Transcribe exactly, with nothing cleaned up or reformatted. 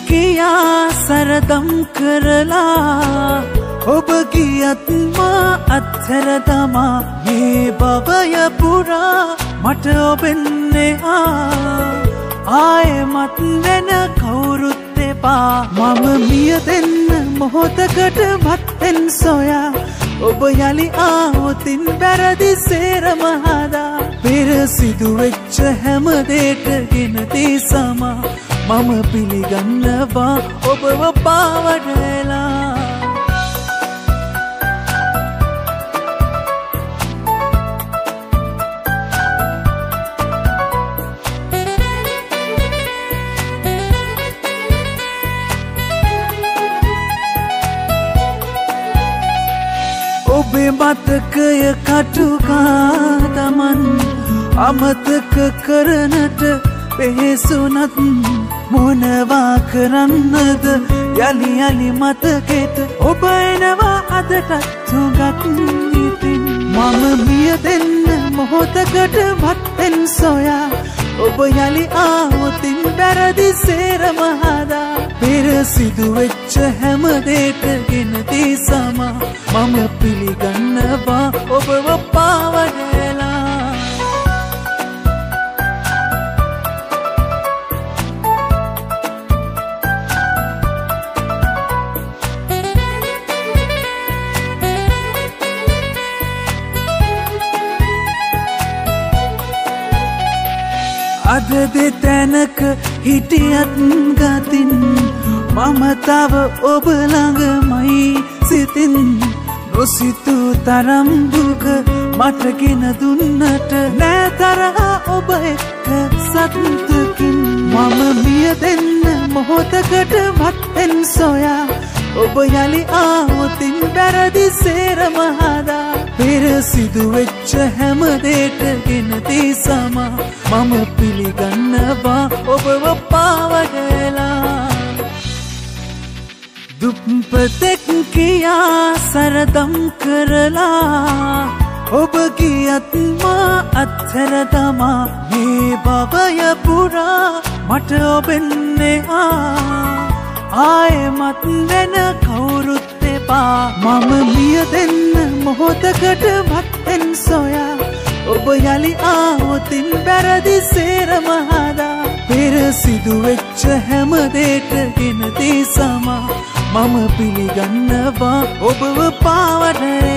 කියා සරදම් කරලා ඔබ ගියත් මා අත්හැර තමා මේ භවය පුරා මට ඔබෙන්නේ ආයෙමත් වෙන කවුරුත් එපා මම මිය දෙන්න මොහොතකට වත්තෙන් සොයා ඔබ යලි ආවොතින් වැරදි සේරම හදා පෙර සිදු වෙච්ච හැම දෙයක ගෙනදී සමා මම පිළිගන්නවා ඔබව පාවඩලා ඔබේ මතකය කටුකා තමන් අමතක කරනට පෙහෙසුනත් මොනවා කරන්නද යලි යලි මතකෙට ඔබ එනවා අදටත් සුගත් ඉතින් මම මිය දෙන්න මොහොතකට වත්තෙන් සොයා ඔබ යලි ආවොතින් වැරදි සේරම හදා පෙර සිදු වෙච්ච හැම දෙයක ගෙනදී සමා මම පිළිගන්නවා ඔබව පාවඩලා අද දෙතැනක හිටියත් ගතින් මම තව ඔබ ළඟමයි සිතින් නොසිතූ තරම් දුක මටගෙන දුන්නට නෑ තරහා ඔබ එක්ක සතුටකින් මම මිය දෙන්න මොහොතකට වත්තෙන් සොයා ඔබ යලි ආවොතින් වැරදි සේරම හදා පෙර සිදු වෙච්ච හැම දෙයක ගෙනදී සමා මම පිළිගන්නවා ඔබව පාවඩලා දුප්පතෙක් කියා සරදම් කරලා ඔබ ගියත් මා අත්හැර තමා මේ භවය පුරා මට ඔබෙන්නේ ආයෙමත් වෙන කවුරුත් එපා මම මිය දෙන්න මොහොතකට වත්තෙන් සොයා ඔබ යලි ආවොතින් වැරදි සේරම හදා පෙර සිදු වෙච්ච හැම දෙයක ගෙනදී සමා මම පිළිගන්නවා ඔබව පාවඩලා